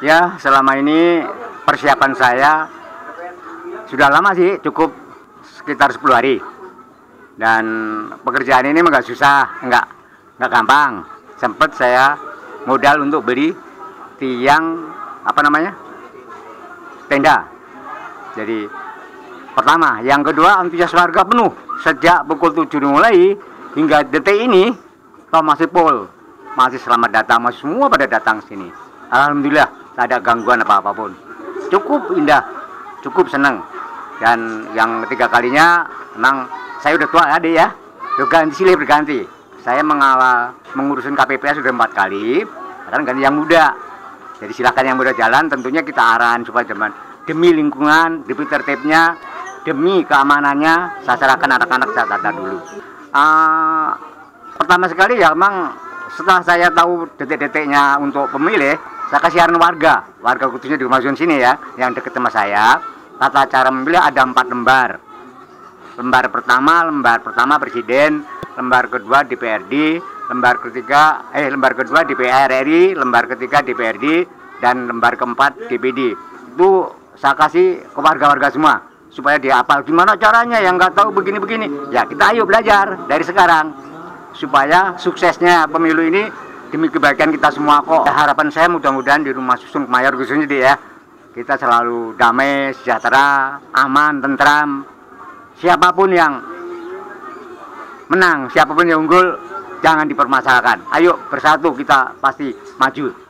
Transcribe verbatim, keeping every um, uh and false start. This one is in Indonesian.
Ya, selama ini persiapan saya sudah lama sih, cukup sekitar sepuluh hari. Dan pekerjaan ini enggak susah, enggak enggak gampang. Sempat saya modal untuk beli tiang apa namanya? Tenda. Jadi pertama, yang kedua antusias warga penuh sejak pukul tujuh dimulai hingga detik ini oh, masih full. Masih selamat datang, masih semua pada datang sini. Alhamdulillah, tak ada gangguan apa-apapun. Cukup indah, cukup senang. Dan yang ketiga kalinya, memang saya udah tua adik ya, udah ganti silih berganti. Saya mengawal mengurusin K P P S sudah empat kali, sekarang ganti yang muda. Jadi silakan yang muda jalan, tentunya kita arahan supaya teman demi lingkungan, demi tertibnya, demi keamanannya, saya serahkan anak-anak saya tata dulu. Uh, pertama sekali ya memang setelah saya tahu detik-detiknya untuk pemilih, saya kasih arahan warga, warga khususnya di rumah zon sini ya, yang dekat sama saya. Tata cara memilih ada empat lembar. Lembar pertama, lembar pertama presiden, lembar kedua D P R D, lembar ketiga, eh lembar kedua D P R R I, lembar ketiga D P R D, dan lembar keempat D P D. Itu saya kasih ke warga-warga semua supaya dia hafal gimana caranya, yang nggak tahu begini-begini. Ya kita ayo belajar dari sekarang supaya suksesnya pemilu ini demi kebaikan kita semua kok. Harapan saya mudah-mudahan di rumah susun Kemayor khususnya dia ya, kita selalu damai, sejahtera, aman, tentram. Siapapun yang menang, siapapun yang unggul, jangan dipermasalahkan. Ayo bersatu kita pasti maju.